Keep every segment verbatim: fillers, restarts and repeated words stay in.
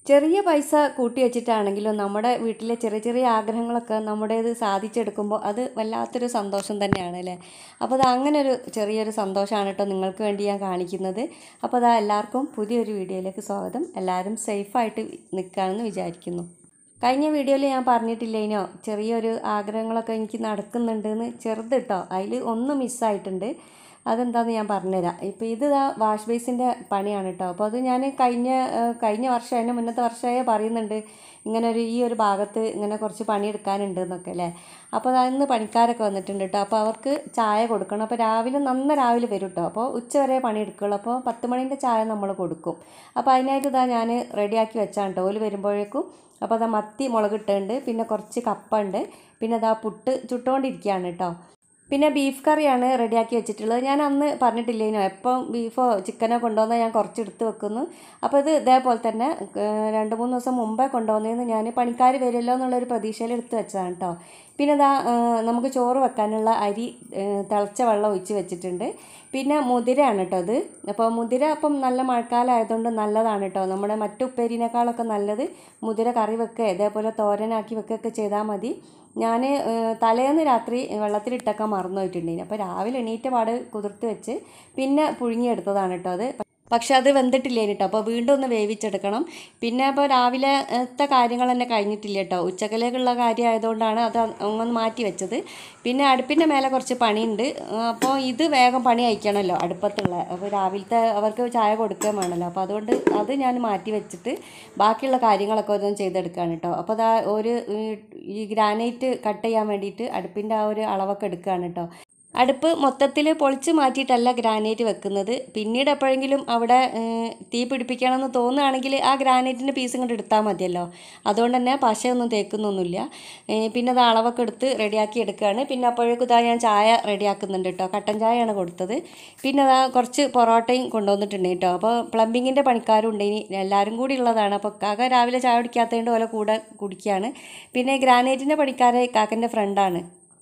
ചെറിയ പൈസ കൂട്ടി വെച്ചിട്ടാണെങ്കിലും നമ്മുടെ വീട്ടിലെ ചെറിയ ചെറിയ ആഗ്രഹങ്ങളൊക്കെ നമ്മുടേത് സാധിച്ചെടുക്കുമ്പോൾ അത് വല്ലാത്തൊരു സന്തോഷം തന്നെയാണ് അല്ലേ. അപ്പോൾ അത് അങ്ങനെ ഒരു ചെറിയൊരു സന്തോഷമാണ് കേട്ടോ നിങ്ങൾക്ക് വേണ്ടി ഞാൻ കാണിക്കുന്നത്. അപ്പോൾ അതാ എല്ലാവർക്കും പുതിയൊരു വീഡിയോയിലേക്ക് സ്വാഗതം. എല്ലാവരും സേഫായിട്ട് നിൽക്കുകയാണെന്ന് വിചാരിക്കുന്നു. കഴിഞ്ഞ വീഡിയോയിൽ ഞാൻ പറഞ്ഞിട്ടില്ലേനോ ചെറിയൊരു ആഗ്രഹങ്ങളൊക്കെ എനിക്ക് നടക്കുന്നുണ്ടെന്ന്, ചെറുത് കേട്ടോ, അതിൽ ഒന്ന് മിസ്സായിട്ടുണ്ട്. അതെന്താണെന്ന് ഞാൻ പറഞ്ഞുതരാം. ഇപ്പോൾ ഇത് വാഷ് ബേസിൻ്റെ പണിയാണ് കേട്ടോ. അപ്പോൾ അത് ഞാൻ കഴിഞ്ഞ കഴിഞ്ഞ വർഷം അതിന് മുന്നത്തെ വർഷമേ പറയുന്നുണ്ട് ഇങ്ങനെ ഒരു ഈ ഒരു ഭാഗത്ത് ഇങ്ങനെ കുറച്ച് പണിയെടുക്കാനുണ്ട് എന്നൊക്കെ അല്ലേ. അപ്പോൾ അതിന്ന് പണിക്കാരൊക്കെ വന്നിട്ടുണ്ട് കേട്ടോ. അപ്പോൾ അവർക്ക് ചായ കൊടുക്കണം. അപ്പോൾ രാവിലെ നന്ന രാവിലെ വരും കേട്ടോ. അപ്പോൾ ഉച്ച വരെ പണിയെടുക്കുള്ളൂ. അപ്പോൾ പത്ത് മണീൻ്റെ ചായ നമ്മൾ കൊടുക്കും. അപ്പോൾ അതിനായിട്ട് ഇതാ ഞാൻ റെഡിയാക്കി വെച്ചാണ് കേട്ടോ ഓല് വരുമ്പോഴേക്കും. അപ്പോൾ അതാ മത്തി മുളകിട്ടുണ്ട്, പിന്നെ കുറച്ച് കപ്പ ഉണ്ട്, പിന്നെ അതാ പുട്ട് ചുട്ടുകൊണ്ടിരിക്കുകയാണ് കേട്ടോ. പിന്നെ ബീഫ് കറിയാണ് റെഡിയാക്കി വെച്ചിട്ടുള്ളത്. ഞാൻ അന്ന് പറഞ്ഞിട്ടില്ലേനോ എപ്പം ബീഫോ ചിക്കനോ കൊണ്ടുവന്നാൽ ഞാൻ കുറച്ച് എടുത്ത് വെക്കുന്നു. അപ്പോൾ ഇത് ഇതേപോലെ തന്നെ രണ്ട് മൂന്ന് ദിവസം മുമ്പേ കൊണ്ടുവന്നതെന്ന് ഞാൻ പണിക്കാർ വരുമല്ലോ എന്നുള്ളൊരു പ്രതീക്ഷയിൽ എടുത്ത് വെച്ചതാണ് കേട്ടോ. പിന്നെ ഇതാ നമുക്ക് ചോറ് വെക്കാനുള്ള അരി തിളച്ച വെള്ളം ഒഴിച്ച് വെച്ചിട്ടുണ്ട്. പിന്നെ മുതിരയാണ് കേട്ടോ ഇത്. അപ്പോൾ മുതിര അപ്പം നല്ല മഴക്കാലം ആയതുകൊണ്ട് നല്ലതാണ് കേട്ടോ. നമ്മുടെ മറ്റു ഉപ്പേരിനേക്കാളൊക്കെ നല്ലത് മുതിര കറി വെക്കുക ഇതേപോലെ തോരനാക്കി വെക്കുകയൊക്കെ ചെയ്താൽ മതി. ഞാൻ തലേന്ന് രാത്രി വെള്ളത്തിലിട്ടൊക്കെ മറന്നു പോയിട്ടുണ്ടായിരുന്നു. അപ്പോൾ രാവിലെ എണീറ്റ പാട് കുതിർത്ത് വെച്ച് പിന്നെ പുഴുങ്ങിയെടുത്തതാണ് കേട്ടോ അത്. പക്ഷെ അത് വെന്തിട്ടില്ലേ കേട്ടോ. അപ്പോൾ വീണ്ടും ഒന്ന് വേവിച്ചെടുക്കണം. പിന്നെ അപ്പോൾ രാവിലത്തെ കാര്യങ്ങൾ തന്നെ കഴിഞ്ഞിട്ടില്ല കേട്ടോ. ഉച്ചക്കലേക്കുള്ള കാര്യം ആയതുകൊണ്ടാണ് അത് ഒന്ന് മാറ്റി വെച്ചത്. പിന്നെ അടുപ്പിൻ്റെ മേലെ കുറച്ച് പണിയുണ്ട്. അപ്പോൾ ഇത് വേഗം പണി അയക്കണമല്ലോ അടുപ്പത്തുള്ള. അപ്പോൾ രാവിലത്തെ അവർക്ക് ചായ കൊടുക്കുകയും വേണമല്ലോ. അപ്പോൾ അതുകൊണ്ട് അത് ഞാൻ മാറ്റി വെച്ചിട്ട് ബാക്കിയുള്ള കാര്യങ്ങളൊക്കെ ഒന്ന് ചെയ്തെടുക്കുകയാണ് കേട്ടോ. അപ്പോൾ അതാ ഒരു ഈ ഗ്രാനൈറ്റ് കട്ട് ചെയ്യാൻ വേണ്ടിയിട്ട് അടുപ്പിൻ്റെ ആ ഒരു അളവൊക്കെ എടുക്കുകയാണ് കേട്ടോ. അടുപ്പ് മൊത്തത്തിൽ പൊളിച്ച് മാറ്റിയിട്ടല്ല ഗ്രാനൈറ്റ് വെക്കുന്നത്. പിന്നീട് എപ്പോഴെങ്കിലും അവിടെ തീ പിടിപ്പിക്കണമെന്ന് തോന്നുകയാണെങ്കിൽ ആ ഗ്രാനൈറ്റിൻ്റെ പീസ് ഇങ്ങോട്ട് എടുത്താൽ മതിയല്ലോ. അതുകൊണ്ട് തന്നെ പശയൊന്നും തേക്കുന്നൊന്നുമില്ല. പിന്നെ അത് അളവൊക്കെ എടുത്ത് റെഡിയാക്കി എടുക്കുകയാണ്. പിന്നെ അപ്പോഴേക്കും ഇതാ ഞാൻ ചായ റെഡിയാക്കുന്നുണ്ട് കേട്ടോ. കട്ടൻ ചായയാണ് കൊടുത്തത്. പിന്നെ അതാ കുറച്ച് പൊറോട്ടയും കൊണ്ടുവന്നിട്ടുണ്ട് കേട്ടോ. അപ്പോൾ പ്ലംബിങ്ങിൻ്റെ പണിക്കാരും ഉണ്ട്, ഇനി എല്ലാവരും കൂടി ഉള്ളതാണ്. അപ്പോൾ കാക്ക രാവിലെ ചായ കുടിക്കാത്തതുകൊണ്ട് ഓലെ കൂടെ കുടിക്കുകയാണ്. പിന്നെ ഗ്രാനൈറ്റിൻ്റെ പണിക്കാരെ കാക്കൻ്റെ ഫ്രണ്ടാണ്.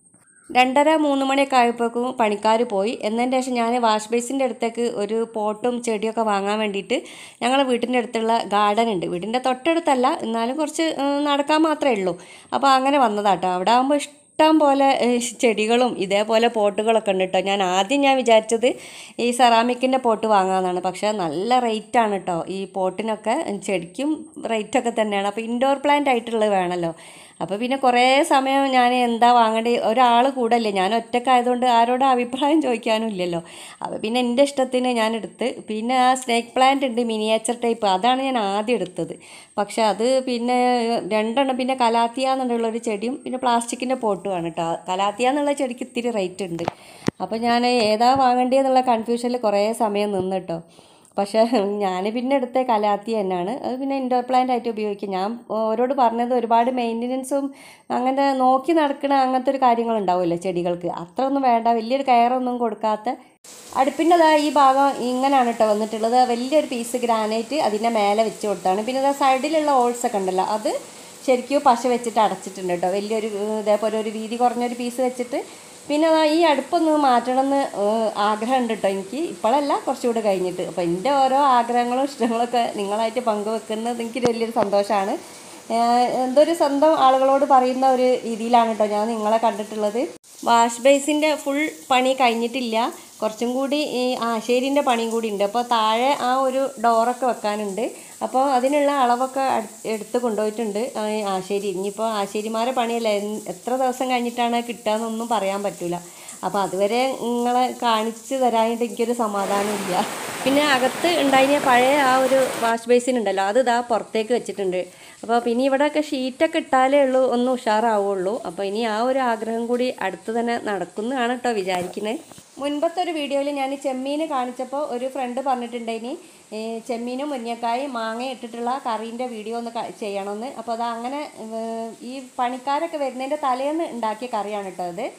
രണ്ടര മൂന്ന് മണിയൊക്കെ ആയപ്പോഴേക്കും പണിക്കാർ പോയി. എന്നതിൻ്റെ ശേഷം ഞാൻ വാഷ് ബേസിൻ്റെ അടുത്തേക്ക് ഒരു പോട്ടും ചെടിയൊക്കെ വാങ്ങാൻ വേണ്ടിയിട്ട് ഞങ്ങളെ വീട്ടിൻ്റെ അടുത്തുള്ള ഗാർഡൻ ഉണ്ട്. വീടിൻ്റെ തൊട്ടടുത്തല്ല, എന്നാലും കുറച്ച് നടക്കാൻ മാത്രമേ ഉള്ളൂ. അപ്പോൾ അങ്ങനെ വന്നതാട്ടോ. അവിടെ ആകുമ്പോൾ ഇഷ്ടം പോലെ ചെടികളും ഇതേപോലെ പോട്ടുകളൊക്കെ ഉണ്ട് കേട്ടോ. ഞാൻ ആദ്യം ഞാൻ വിചാരിച്ചത് ഈ സെറാമിക്കിൻ്റെ പോട്ട് വാങ്ങാമെന്നാണ്. പക്ഷേ നല്ല റേറ്റാണ് കേട്ടോ ഈ പോട്ടിനൊക്കെ. ചെടിക്കും റേറ്റൊക്കെ തന്നെയാണ്. അപ്പോൾ ഇൻഡോർ പ്ലാന്റ് ആയിട്ടുള്ളത് വേണമല്ലോ. അപ്പോൾ പിന്നെ കുറേ സമയം ഞാൻ എന്താ വാങ്ങേണ്ടത്, ഒരാൾ കൂടല്ലേ, ഞാൻ ഒറ്റക്കായതുകൊണ്ട് ആരോടും അഭിപ്രായം ചോദിക്കാനും ഇല്ലല്ലോ. അപ്പോൾ പിന്നെ എൻ്റെ ഇഷ്ടത്തിന് ഞാൻ എടുത്ത്. പിന്നെ ആ സ്നേക്ക് പ്ലാന്റ് ഉണ്ട് മിനിയേച്ചർ ടൈപ്പ്, അതാണ് ഞാൻ ആദ്യം എടുത്തത്. പക്ഷെ അത് പിന്നെ രണ്ടെണ്ണം, പിന്നെ കലാത്തിയ എന്നുള്ളൊരു ചെടിയും പിന്നെ പ്ലാസ്റ്റിക്കിൻ്റെ പോട്ടുമാണ് കേട്ടോ. കലാത്തിയ എന്നുള്ള ചെടിക്ക് ഇത്തിരി റേറ്റ് ഉണ്ട്. അപ്പോൾ ഞാൻ ഏതാ വാങ്ങേണ്ടതെന്നുള്ള കൺഫ്യൂഷനിൽ കുറേ സമയം നിന്ന് കേട്ടോ. പക്ഷേ ഞാൻ പിന്നെ എടുത്ത കലാത്തി തന്നെയാണ്. അത് പിന്നെ ഇൻഡോർ പ്ലാന്റ് ആയിട്ട് ഉപയോഗിക്കും. ഞാൻ അവരോട് പറഞ്ഞത് ഒരുപാട് മെയിൻ്റനൻസും അങ്ങനെ നോക്കി നടക്കുന്ന അങ്ങനത്തെ ഒരു കാര്യങ്ങളുണ്ടാവുമല്ലോ ചെടികൾക്ക്, അത്ര ഒന്നും വേണ്ട, വലിയൊരു കെയറൊന്നും കൊടുക്കാത്ത. അടുപ്പിൻ്റെതായ ഈ ഭാഗം ഇങ്ങനെയാണ് കേട്ടോ വന്നിട്ടുള്ളത്. വലിയൊരു പീസ് ഗ്രാനൈറ്റ് അതിൻ്റെ മേലെ വെച്ച് കൊടുത്താണ്. പിന്നെ അതാ സൈഡിലുള്ള ഹോൾസൊക്കെ ഉണ്ടല്ലോ, അത് ശരിക്കും പശ വെച്ചിട്ട് അടച്ചിട്ടുണ്ട് കേട്ടോ. വലിയൊരു ഇതേപോലെ ഒരു വീതി കുറഞ്ഞൊരു പീസ് വെച്ചിട്ട്. പിന്നെ ഈ അടുപ്പൊന്ന് മാറ്റണമെന്ന് ആഗ്രഹമുണ്ട് കേട്ടോ എനിക്ക്. ഇപ്പോഴല്ല, കുറച്ചുകൂടെ കഴിഞ്ഞിട്ട്. അപ്പോൾ എൻ്റെ ഓരോ ആഗ്രഹങ്ങളും ഇഷ്ടങ്ങളൊക്കെ നിങ്ങളായിട്ട് പങ്കുവെക്കുന്നത് എനിക്ക് വലിയൊരു സന്തോഷമാണ്. എന്തൊരു സ്വന്തം ആളുകളോട് പറയുന്ന ഒരു രീതിയിലാണ് കേട്ടോ ഞാൻ നിങ്ങളെ കണ്ടിട്ടുള്ളത്. വാഷ് ബേസിൻ്റെ ഫുൾ പണി കഴിഞ്ഞിട്ടില്ല, കുറച്ചും കൂടി ഈ ആശേരിൻ്റെ പണിയും കൂടി ഉണ്ട്. അപ്പോൾ താഴെ ആ ഒരു ഡോറൊക്കെ വെക്കാനുണ്ട്. അപ്പോൾ അതിനുള്ള അളവൊക്കെ എടുത്ത് കൊണ്ടുപോയിട്ടുണ്ട് ആശേരി. ഇനിയിപ്പോൾ ആശേരിമാരെ പണിയല്ല, എത്ര ദിവസം കഴിഞ്ഞിട്ടാണ് കിട്ടുകയെന്നൊന്നും പറയാൻ പറ്റില്ല. അപ്പോൾ അതുവരെ നിങ്ങളെ കാണിച്ച് തരാനായിട്ട് എനിക്കൊരു സമാധാനമില്ല. പിന്നെ അകത്ത് ഉണ്ടായിരുന്ന പഴയ ആ ഒരു വാഷ് ബേസിൻ ഉണ്ടല്ലോ, അത് ഇതാ പുറത്തേക്ക് വെച്ചിട്ടുണ്ട്. അപ്പോൾ പിന്നെ ഇവിടെയൊക്കെ ഷീറ്റൊക്കെ ഇട്ടാലേ ഉള്ളൂ ഒന്ന് ഉഷാറാവുള്ളൂ. അപ്പോൾ ഇനി ആ ഒരു ആഗ്രഹം കൂടി അടുത്ത് തന്നെ നടക്കുന്നതാണ് കേട്ടോ വിചാരിക്കുന്നത്. മുൻപത്തെ ഒരു വീഡിയോയിൽ ഞാൻ ചെമ്മീൻ കാണിച്ചപ്പോൾ ഒരു ഫ്രണ്ട് പറഞ്ഞിട്ടുണ്ടായിനി ചെമ്മീനും മുരിങ്ങക്കായും മാങ്ങ ഇട്ടിട്ടുള്ള കറീൻ്റെ വീഡിയോ ഒന്ന് ചെയ്യണമെന്ന്. അപ്പോൾ അത് അങ്ങനെ ഈ പണിക്കാരൊക്കെ വരുന്നതിൻ്റെ തലേന്ന് ഉണ്ടാക്കിയ കറിയാണ് കേട്ടോ അത്.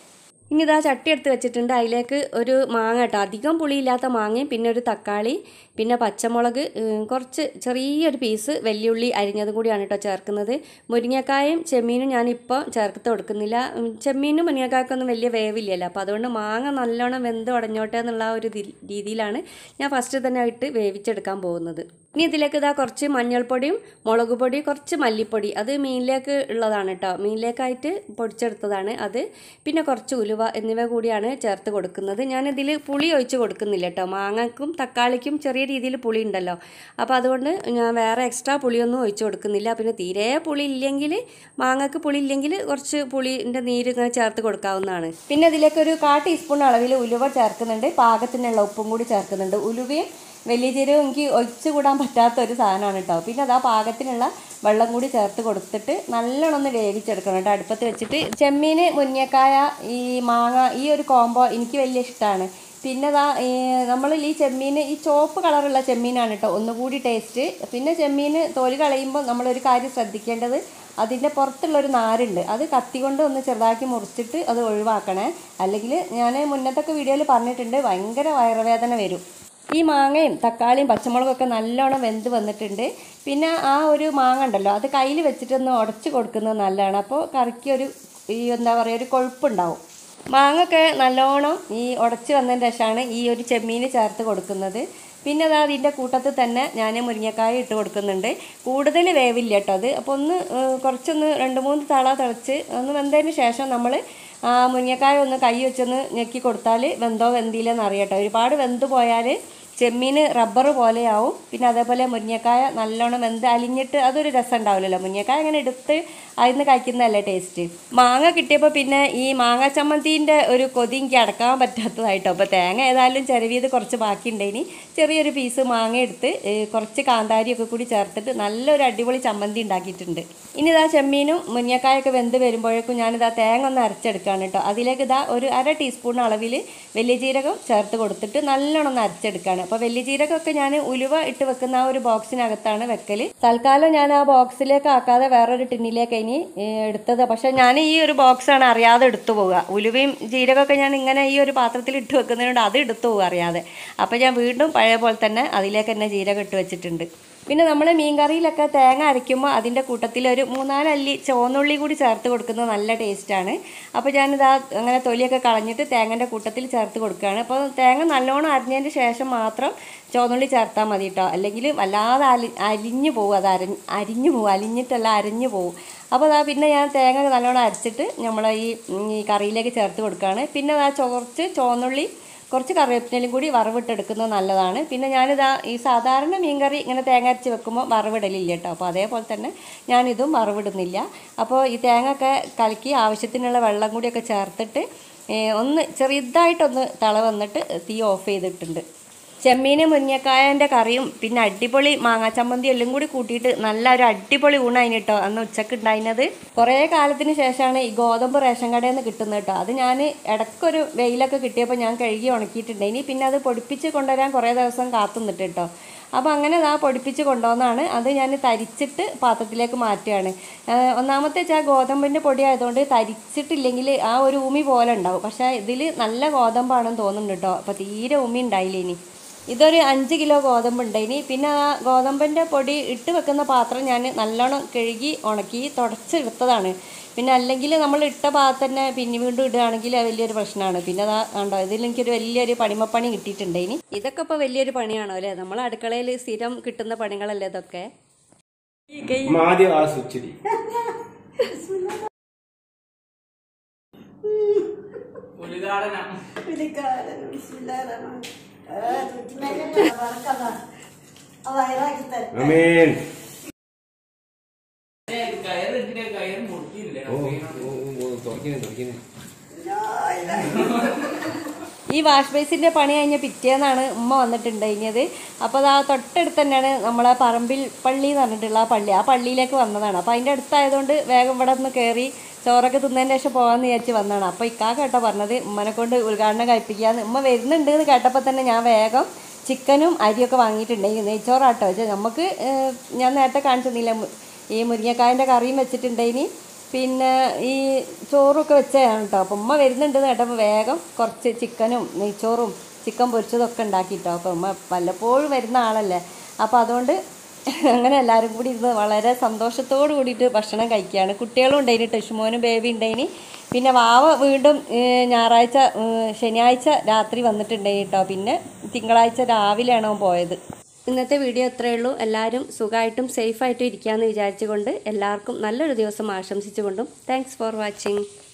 ഇനി ഇതാ ചട്ടി എടുത്ത് വെച്ചിട്ടുണ്ട്. അതിലേക്ക് ഒരു മാങ്ങ കേട്ടോ, അധികം പുളിയില്ലാത്ത മാങ്ങയും പിന്നെ ഒരു തക്കാളി പിന്നെ പച്ചമുളക് കുറച്ച് ചെറിയൊരു പീസ് വെല്ലുള്ളി അരിഞ്ഞതും കൂടിയാണ് കേട്ടോ ചേർക്കുന്നത്. മുരിങ്ങക്കായും ചെമ്മീനും ഞാനിപ്പോൾ ചേർത്ത് കൊടുക്കുന്നില്ല. ചെമ്മീനും മുരിങ്ങക്കായ്ക്കൊന്നും വലിയ വേവില്ലല്ലോ, അപ്പോൾ അതുകൊണ്ട് മാങ്ങ നല്ലോണം വെന്ത് ഉടഞ്ഞോട്ടെ എന്നുള്ള ഒരു രീതിയിലാണ് ഞാൻ ഫസ്റ്റ് തന്നെ ഇട്ട് വേവിച്ചെടുക്കാൻ പോകുന്നത്. ഇനി ഇതിലേക്ക് ഇതാ കുറച്ച് മഞ്ഞൾപ്പൊടിയും മുളക് പൊടി കുറച്ച് മല്ലിപ്പൊടി, അത് മീനിലേക്ക് ഉള്ളതാണ് കേട്ടോ, മീനിലേക്കായിട്ട് പൊടിച്ചെടുത്തതാണ് അത്. പിന്നെ കുറച്ച് ഉലുവ എന്നിവ കൂടിയാണ് ചേർത്ത് കൊടുക്കുന്നത്. ഞാനിതിൽ പുളി ഒഴിച്ച് കൊടുക്കുന്നില്ല കേട്ടോ, മാങ്ങയ്ക്കും തക്കാളിക്കും ചെറിയ രീതിയിൽ പുളി ഉണ്ടല്ലോ, അപ്പോൾ അതുകൊണ്ട് ഞാൻ വേറെ എക്സ്ട്രാ പുളിയൊന്നും ഒഴിച്ച് കൊടുക്കുന്നില്ല. പിന്നെ തീരെ പുളി ഇല്ലെങ്കിൽ, മാങ്ങയ്ക്ക് പുളി ഇല്ലെങ്കിൽ കുറച്ച് പുളിൻ്റെ നീര് ഇങ്ങനെ ചേർത്ത് കൊടുക്കാവുന്നതാണ്. പിന്നെ ഇതിലേക്ക് ഒരു കാ ടീസ്പൂൺ അളവിൽ ഉലുവ ചേർക്കുന്നുണ്ട്, പാകത്തിനുള്ള ഉപ്പും കൂടി ചേർക്കുന്നുണ്ട്. ഉലുവയും വലിയ ജീരകം എനിക്ക് ഒഴിച്ച് കൂടാൻ പറ്റാത്തൊരു സാധനമാണ് കേട്ടോ. പിന്നെ അതാ പാകത്തിനുള്ള വെള്ളം കൂടി ചേർത്ത് കൊടുത്തിട്ട് നല്ലോണം ഒന്ന് വേവിച്ചെടുക്കണം കേട്ടോ അടുപ്പത്ത് വെച്ചിട്ട്. ചെമ്മീൻ മുരിങ്ങക്കായ ഈ മാങ്ങ ഈ ഒരു കോംബോ എനിക്ക് വലിയ ഇഷ്ടമാണ്. പിന്നെ അതാ നമ്മൾ ഈ ചെമ്മീൻ ഈ ചുവപ്പ് കളറുള്ള ചെമ്മീനാണ് കേട്ടോ ഒന്നുകൂടി ടേസ്റ്റ്. പിന്നെ ചെമ്മീൻ തോല് കളയുമ്പോൾ നമ്മളൊരു കാര്യം ശ്രദ്ധിക്കേണ്ടത്, അതിൻ്റെ പുറത്തുള്ളൊരു നാരുണ്ട്, അത് കത്തി കൊണ്ട് ഒന്ന് ചെറുതാക്കി മുറിച്ചിട്ട് അത് ഒഴിവാക്കണേ. അല്ലെങ്കിൽ ഞാൻ മുന്നത്തൊക്കെ വീഡിയോയിൽ പറഞ്ഞിട്ടുണ്ട്, ഭയങ്കര വയറുവേദന വരും. ഈ മാങ്ങയും തക്കാളിയും പച്ചമുളകൊക്കെ നല്ലോണം വെന്ത് വന്നിട്ടുണ്ട്. പിന്നെ ആ ഒരു മാങ്ങ ഉണ്ടല്ലോ, അത് കയ്യിൽ വെച്ചിട്ടൊന്ന് ഉടച്ച് കൊടുക്കുന്നത് നല്ലതാണ്. അപ്പോൾ കറിക്ക് ഒരു ഈ എന്താ പറയുക ഒരു കൊഴുപ്പുണ്ടാവും. മാങ്ങയൊക്കെ നല്ലോണം ഈ ഉടച്ച് വന്നതിന് ശേഷമാണ് ഈ ഒരു ചെമ്മീൻ ചേർത്ത് കൊടുക്കുന്നത്. പിന്നെ അത് അതിൻ്റെ കൂട്ടത്തിൽ തന്നെ ഞാൻ മുരിങ്ങക്കായ ഇട്ട് കൊടുക്കുന്നുണ്ട്. കൂടുതൽ വേവില്ല കേട്ടോ അത്, അപ്പോൾ ഒന്ന് കുറച്ചൊന്ന് രണ്ട് മൂന്ന് തള തിളച്ച് ഒന്ന് വെന്തതിന് ശേഷം നമ്മൾ മുരിങ്ങക്കായ ഒന്ന് കൈ വെച്ചൊന്ന് ഞെക്കി കൊടുത്താൽ വെന്തോ വെന്തില്ലെന്ന് അറിയട്ടോ. ഒരുപാട് വെന്ത് പോയാൽ ചെമ്മീൻ റബ്ബർ പോലെയാവും. പിന്നെ അതേപോലെ മുരിങ്ങക്കായ നല്ലോണം വെന്ത് അലിഞ്ഞിട്ട് അതൊരു രസം ഉണ്ടാവില്ലല്ലോ. മുരിങ്ങക്കായ അങ്ങനെ എടുത്ത് അതിന് കഴിക്കുന്നതല്ലേ ടേസ്റ്റ്. മാങ്ങ കിട്ടിയപ്പോൾ പിന്നെ ഈ മാങ്ങ ചമ്മന്തിൻ്റെ ഒരു കൊതി എനിക്ക് അടക്കാൻ പറ്റാത്തതായിട്ടോ. അപ്പോൾ തേങ്ങ ഏതായാലും ചിരവിയത് കുറച്ച് ബാക്കിയുണ്ടേനി, ചെറിയൊരു പീസ് മാങ്ങ എടുത്ത് കുറച്ച് കാന്താരിയൊക്കെ കൂടി ചേർത്തിട്ട് നല്ലൊരു അടിപൊളി ചമ്മന്തി ഉണ്ടാക്കിയിട്ടുണ്ട്. ഇനി ഇതാ ചെമ്മീനും മുരിങ്ങക്കായൊക്കെ വെന്ത് വരുമ്പോഴേക്കും ഞാനിതാ തേങ്ങ ഒന്ന് അരച്ചെടുക്കുകയാണ് കേട്ടോ. അതിലേക്ക് ഇതാ ഒരു അര ടീസ്പൂൺ അളവിൽ വലിയ ജീരകം ചേർത്ത് കൊടുത്തിട്ട് നല്ലോണം ഒന്ന് അരച്ചെടുക്കുകയാണ്. അപ്പോൾ വലിയ ജീരകമൊക്കെ ഞാൻ ഉലുവ ഇട്ട് വെക്കുന്ന ആ ഒരു ബോക്സിനകത്താണ് വെക്കൽ. തൽക്കാലം ഞാൻ ആ ബോക്സിലേക്ക് ആക്കാതെ വേറൊരു ടിന്നിലേക്ക് ഇനി എടുത്തത്. പക്ഷേ ഞാൻ ഈ ഒരു ബോക്സാണ് അറിയാതെ എടുത്തു പോവുക. ഉലുവയും ജീരകമൊക്കെ ഞാൻ ഇങ്ങനെ ഈ ഒരു പാത്രത്തിൽ ഇട്ട് വെക്കുന്നതുകൊണ്ട് അത് എടുത്തു പോകുക അറിയാതെ. അപ്പോൾ ഞാൻ വീണ്ടും പഴയ പോലെ തന്നെ അതിലേക്ക് തന്നെ ജീരകം ഇട്ട് വെച്ചിട്ടുണ്ട്. പിന്നെ നമ്മൾ മീൻകറിയിലൊക്കെ തേങ്ങ അരയ്ക്കുമ്പോൾ അതിൻ്റെ കൂട്ടത്തിൽ ഒരു മൂന്നാല് അല്ലി ചുവന്നുള്ളി കൂടി ചേർത്ത് കൊടുക്കുന്നത് നല്ല ടേസ്റ്റാണ്. അപ്പോൾ ഞാനിതാ അങ്ങനെ തൊലിയൊക്കെ കളഞ്ഞിട്ട് തേങ്ങൻ്റെ കൂട്ടത്തിൽ ചേർത്ത് കൊടുക്കുകയാണ്. അപ്പോൾ തേങ്ങ നല്ലോണം അരിഞ്ഞതിന് ശേഷം മാത്രം ചുവന്നുള്ളി ചേർത്താൽ മതി കേട്ടോ, അല്ലെങ്കിൽ വല്ലാതെ അലി അരിഞ്ഞു പോകും. അത് അരി അരിഞ്ഞു പോകും അലിഞ്ഞിട്ടല്ല അരിഞ്ഞു പോകും. അപ്പോൾ അതാ പിന്നെ ഞാൻ തേങ്ങ നല്ലോണം അരച്ചിട്ട് നമ്മൾ ഈ ഈ കറിയിലേക്ക് ചേർത്ത് കൊടുക്കുകയാണ്. പിന്നെ ആ കുറച്ച് ചുവന്നുള്ളി കുറച്ച് കറിവേപ്പിലയും കൂടി വറവിട്ടെടുക്കുന്നത് നല്ലതാണ്. പിന്നെ ഞാനിതാ ഈ സാധാരണ മീൻകറി ഇങ്ങനെ തേങ്ങ അരച്ച് വെക്കുമ്പോൾ വറവിടലില്ല കേട്ടോ, അപ്പോൾ അതേപോലെ തന്നെ ഞാനിതും വറവിടുന്നില്ല. അപ്പോൾ ഈ തേങ്ങ ഒക്കെ കലക്കി ആവശ്യത്തിനുള്ള വെള്ളം കൂടിയൊക്കെ ചേർത്തിട്ട് ഒന്ന് ചെറുതായിട്ടൊന്ന് തിള വന്നിട്ട് തീ ഓഫ് ചെയ്തിട്ടുണ്ട്. ചെമ്മീൻ മുരിങ്ങക്കായൻ്റെ കറിയും പിന്നെ അടിപൊളി മാങ്ങാ ചമ്മന്തി എല്ലാം കൂടി കൂട്ടിയിട്ട് നല്ല ഒരു അടിപൊളി ഊണായിന് കേട്ടോ അന്ന് ഉച്ചക്ക് ഉണ്ടായിരുന്നത്. കുറേ കാലത്തിന് ശേഷമാണ് ഈ ഗോതമ്പ് റേഷൻ കടയിൽ നിന്ന് കിട്ടുന്നത് കേട്ടോ. അത് ഞാൻ ഇടയ്ക്കൊരു വെയിലൊക്കെ കിട്ടിയപ്പോൾ ഞാൻ കഴുകി ഉണക്കിയിട്ടുണ്ടായിനി. പിന്നെ അത് പൊടിപ്പിച്ച് കൊണ്ടുവരാൻ കുറേ ദിവസം കാത്തുനിന്നിട്ട് കേട്ടോ. അപ്പോൾ അങ്ങനെ ആ പൊടിപ്പിച്ച് കൊണ്ടുവന്നാണ് അത് ഞാൻ തരിച്ചിട്ട് പാത്രത്തിലേക്ക് മാറ്റുകയാണ്. ഒന്നാമത്തെ വെച്ചാൽ ഗോതമ്പിൻ്റെ പൊടി ആയതുകൊണ്ട് തരിച്ചിട്ടില്ലെങ്കിൽ ആ ഒരു ഉമി പോലെ ഉണ്ടാവും. പക്ഷേ ഇതിൽ നല്ല ഗോതമ്പാണെന്ന് തോന്നുന്നുണ്ട് കേട്ടോ. അപ്പോൾ തീരെ ഉമി ഉണ്ടായില്ല. ഇനി ഇതൊരു അഞ്ച് കിലോ ഗോതമ്പ് ഉണ്ടായിനി. പിന്നെ ആ ഗോതമ്പിൻ്റെ പൊടി ഇട്ട് വെക്കുന്ന പാത്രം ഞാൻ നല്ലോണം കഴുകി ഉണക്കി തുടച്ചെടുത്തതാണ്. പിന്നെ അല്ലെങ്കിൽ നമ്മൾ ഇട്ട ഭാഗത്ത് തന്നെ പിന്നെ വീണ്ടും ഇടുകയാണെങ്കിൽ അത് വലിയൊരു പ്രശ്നമാണ്. പിന്നെ അതാ കണ്ടോ ഇതിൽ എനിക്കൊരു വലിയൊരു പണിമപ്പണി കിട്ടിയിട്ടുണ്ട്. ഇനി ഇതൊക്കെ ഇപ്പോൾ വലിയൊരു പണിയാണോ അല്ലേ, നമ്മൾ അടുക്കളയിൽ സ്ഥിരം കിട്ടുന്ന പണികളല്ലേ ഇതൊക്കെ. ഈ വാഷ് ബേസിൻ്റെ പണി കഴിഞ്ഞ പിറ്റേന്നാണ് ഉമ്മ വന്നിട്ടുണ്ടായിരുന്നത്. അപ്പോൾ അത് ആ തൊട്ടടുത്ത് തന്നെയാണ് നമ്മളെ പറമ്പിൽ പള്ളി എന്ന് പറഞ്ഞിട്ടുള്ള ആ പള്ളി. ആ പള്ളിയിലേക്ക് വന്നതാണ്. അപ്പോൾ അതിൻ്റെ അടുത്തായതുകൊണ്ട് വേഗം ഇവിടെ ഒന്ന് കയറി ചോറൊക്കെ തിന്നതിന് ശേഷം പോകാമെന്ന് വിചാരിച്ച് വന്നതാണ്. അപ്പോൾ ഇക്കാ കേട്ടോ പറഞ്ഞത് ഉമ്മനെ കൊണ്ട് ഉദ്ഘാടനം കഴിപ്പിക്കാമെന്ന്. ഉമ്മ വരുന്നുണ്ട് എന്ന് കേട്ടപ്പോൾ തന്നെ ഞാൻ വേഗം ചിക്കനും അരിയൊക്കെ വാങ്ങിയിട്ടുണ്ടെങ്കിൽ നെയ്ച്ചോറാട്ടോ വെച്ചാൽ നമുക്ക് ഞാൻ നേരത്തെ കാണിച്ചിരുന്നില്ല ഈ മുരിങ്ങക്കായൻ്റെ കറിയും വെച്ചിട്ടുണ്ടെങ്കിൽ. പിന്നെ ഈ ചോറൊക്കെ വെച്ചതാണ് കേട്ടോ. അപ്പം ഉമ്മ വരുന്നുണ്ടെന്ന് കേട്ടപ്പോൾ വേഗം കുറച്ച് ചിക്കനും നെയ്ച്ചോറും ചിക്കൻ പൊരിച്ചതൊക്കെ ഉണ്ടാക്കിയിട്ടോ. അപ്പോൾ ഉമ്മ വല്ലപ്പോഴും വരുന്ന ആളല്ലേ, അപ്പോൾ അതുകൊണ്ട് അങ്ങനെ എല്ലാവരും കൂടി ഇരുന്ന് വളരെ സന്തോഷത്തോട് കൂടിയിട്ട് ഭക്ഷണം കഴിക്കുകയാണ്. കുട്ടികളും ഉണ്ടായിന്, ടെഷുമോനും ബേബി ഉണ്ടായിന്. പിന്നെ വാവ വീണ്ടും ഞായറാഴ്ച ശനിയാഴ്ച രാത്രി വന്നിട്ടുണ്ടായി കേട്ടോ. പിന്നെ തിങ്കളാഴ്ച രാവിലെയാണോ പോയത്. ഇന്നത്തെ വീഡിയോ ഇത്രയേ ഉള്ളൂ. എല്ലാവരും സുഖമായിട്ടും സേഫായിട്ടും ഇരിക്കാമെന്ന് വിചാരിച്ചുകൊണ്ട് എല്ലാവർക്കും നല്ലൊരു ദിവസം ആശംസിച്ചുകൊണ്ടും താങ്ക്സ് ഫോർ വാച്ചിങ്.